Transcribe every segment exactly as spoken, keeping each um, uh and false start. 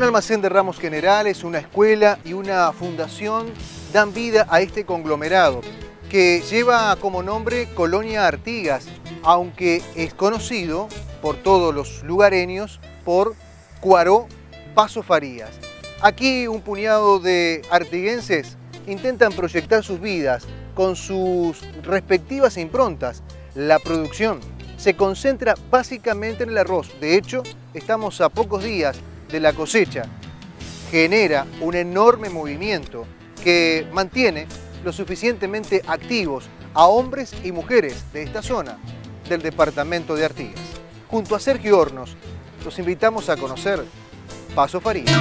Un almacén de ramos generales, una escuela y una fundación dan vida a este conglomerado que lleva como nombre Colonia Artigas, aunque es conocido por todos los lugareños por Cuaró Paso Farías. Aquí un puñado de artiguenses intentan proyectar sus vidas con sus respectivas improntas. La producción se concentra básicamente en el arroz. De hecho, estamos a pocos días de la cosecha. Genera un enorme movimiento que mantiene lo suficientemente activos a hombres y mujeres de esta zona del departamento de Artigas. Junto a Sergio Hornos, los invitamos a conocer Paso Farías.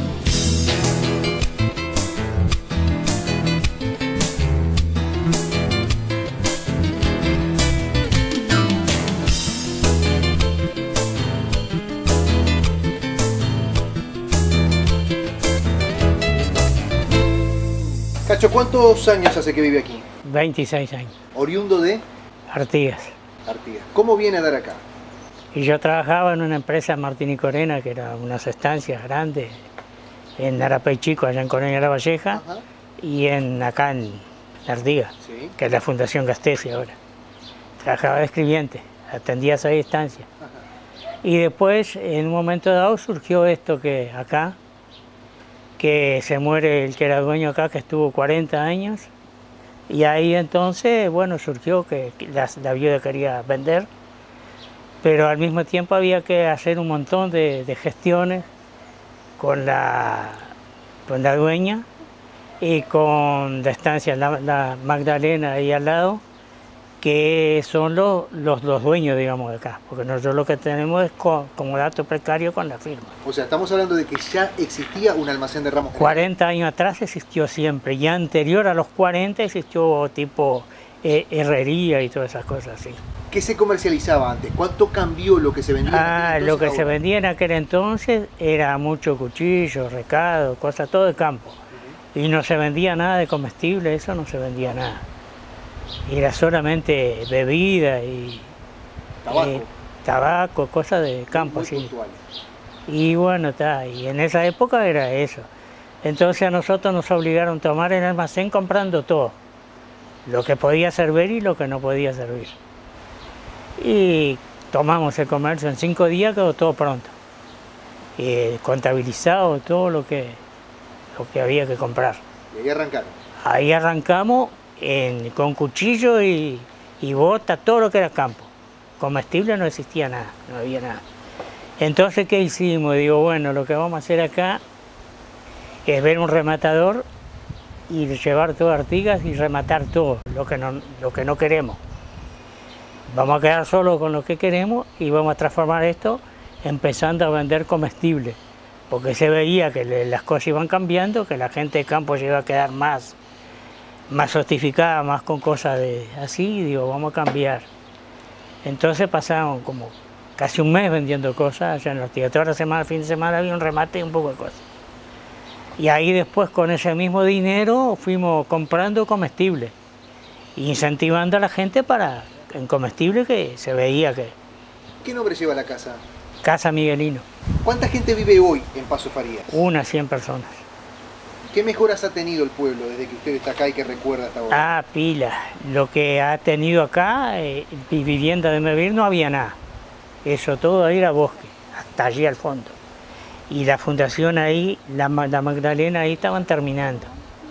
Cacho, ¿cuántos años hace que vive aquí? veintiséis años. ¿Oriundo de? Artigas. Artigas. ¿Cómo viene a dar acá? Y yo trabajaba en una empresa Martín y Corena, que era unas estancias grandes, en Arapey Chico, allá en Colonia La Valleja, Ajá. y en acá en Artigas, sí. que es la Fundación Gastesi ahora. Trabajaba de escribiente, atendía seis estancias. Ajá. Y después, en un momento dado, surgió esto que acá, que se muere el que era dueño acá, que estuvo cuarenta años, y ahí entonces, bueno, surgió que la, la viuda quería vender, pero al mismo tiempo había que hacer un montón de, de gestiones con la, con la dueña y con la estancia, la, la Magdalena ahí al lado, que son los, los, los dueños, digamos, de acá, porque nosotros lo que tenemos es co, como dato precario con la firma. O sea, estamos hablando de que ya existía un almacén de ramos. cuarenta años atrás existió siempre, y anterior a los cuarenta existió tipo eh, herrería y todas esas cosas así. ¿Qué se comercializaba antes? ¿Cuánto cambió lo que se vendía? Ah, en lo que ahora? se vendía en aquel entonces era mucho cuchillo, recado, cosas, todo de campo. Uh-huh. Y no se vendía nada de comestible, eso no se vendía nada. Era solamente bebida y tabaco, eh, tabaco cosas de campo, muy sí. puntuales. Y bueno, está, y en esa época era eso. Entonces a nosotros nos obligaron a tomar el almacén comprando todo, lo que podía servir y lo que no podía servir. Y tomamos el comercio, en cinco días quedó todo pronto, eh, contabilizado todo lo que, lo que había que comprar. Y ahí arrancaron. Ahí arrancamos. En, con cuchillo y, y bota, todo lo que era campo. Comestible no existía nada, no había nada. Entonces, ¿qué hicimos? Digo, bueno, lo que vamos a hacer acá es ver un rematador y llevar todo Artigas y rematar todo, lo que no, lo que no queremos. Vamos a quedar solo con lo que queremos y vamos a transformar esto empezando a vender comestible, porque se veía que le, las cosas iban cambiando, que la gente de campo se iba a quedar más más sostificada, más con cosas de así, digo, vamos a cambiar. Entonces pasaron como casi un mes vendiendo cosas allá en Artigas. Toda la semana, fin de semana había un remate y un poco de cosas. Y ahí después con ese mismo dinero fuimos comprando comestibles, incentivando a la gente para en comestible, que se veía que... ¿Qué nombre lleva la casa? Casa Miguelino. ¿Cuánta gente vive hoy en Paso Farías? Unas cien personas. ¿Qué mejoras ha tenido el pueblo desde que usted está acá y que recuerda hasta ahora? Ah, pila. Lo que ha tenido acá, eh, vivienda de vivir, no había nada. Eso todo ahí era bosque, hasta allí al fondo. Y la fundación ahí, la, la Magdalena ahí estaban terminando.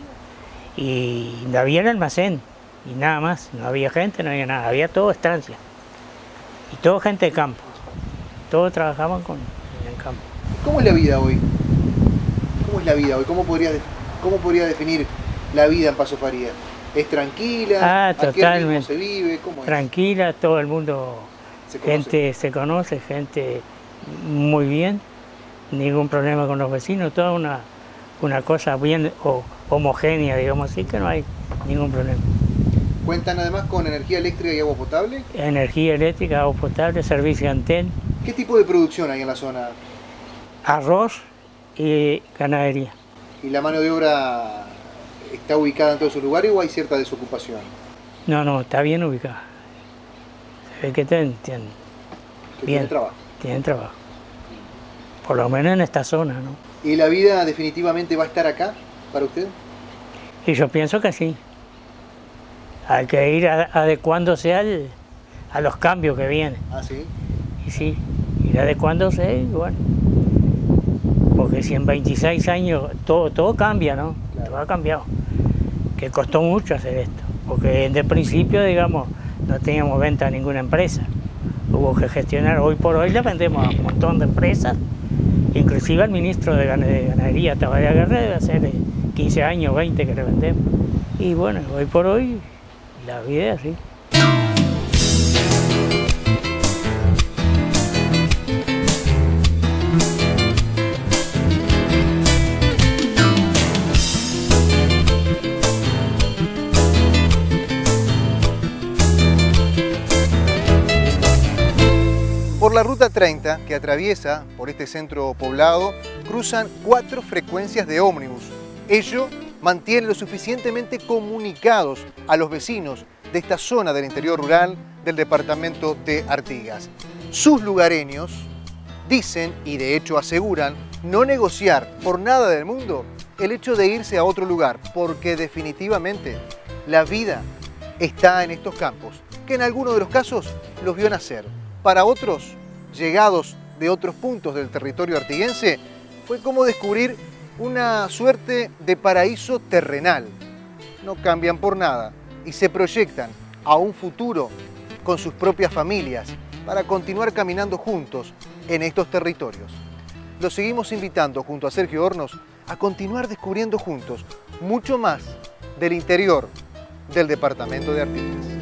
Y no había el almacén, y nada más. No había gente, no había nada. Había todo estancia. Y todo gente de campo. Todos trabajaban con, en el campo. ¿Cómo es la vida hoy? ¿Cómo es la vida hoy? ¿Cómo podría, cómo podría definir la vida en Paso Farías? ¿Es tranquila? Ah, ¿A totalmente. qué ritmo se vive? ¿Cómo es? Tranquila, todo el mundo, ¿Se conoce? gente se conoce, gente muy bien, ningún problema con los vecinos, toda una, una cosa bien o, homogénea, digamos así, que no hay ningún problema. ¿Cuentan además con energía eléctrica y agua potable? Energía eléctrica, agua potable, servicio Antel. ¿Qué tipo de producción hay en la zona? Arroz y ganadería. ¿Y la mano de obra está ubicada en todos sus lugares o hay cierta desocupación? No, no, está bien ubicada. Se ve que tienen, tienen, ¿Que bien, tiene trabajo? Tienen trabajo. Por lo menos en esta zona, ¿no? ¿Y la vida definitivamente va a estar acá para usted? Y yo pienso que sí. Hay que ir a- adecuándose al, a los cambios que vienen. Ah, sí. Y sí, ir adecuándose y bueno. Porque si en veintiséis años todo, todo cambia, ¿no? Claro. Todo ha cambiado. Que costó mucho hacer esto. Porque desde el principio, digamos, no teníamos venta a ninguna empresa. Hubo que gestionar. Hoy por hoy le vendemos a un montón de empresas. Inclusive al ministro de Ganadería, Tabaré Aguirre, debe hacer eh, quince años, veinte que le vendemos. Y bueno, hoy por hoy la vida es así. Por la ruta treinta, que atraviesa por este centro poblado, cruzan cuatro frecuencias de ómnibus. Ello mantiene lo suficientemente comunicados a los vecinos de esta zona del interior rural del departamento de Artigas. Sus lugareños dicen, y de hecho aseguran, no negociar por nada del mundo el hecho de irse a otro lugar, porque definitivamente la vida está en estos campos, que en algunos de los casos los vio nacer. Para otros, llegados de otros puntos del territorio artiguense, fue como descubrir una suerte de paraíso terrenal. No cambian por nada y se proyectan a un futuro con sus propias familias para continuar caminando juntos en estos territorios. Los seguimos invitando junto a Sergio Hornos a continuar descubriendo juntos mucho más del interior del departamento de Artigas.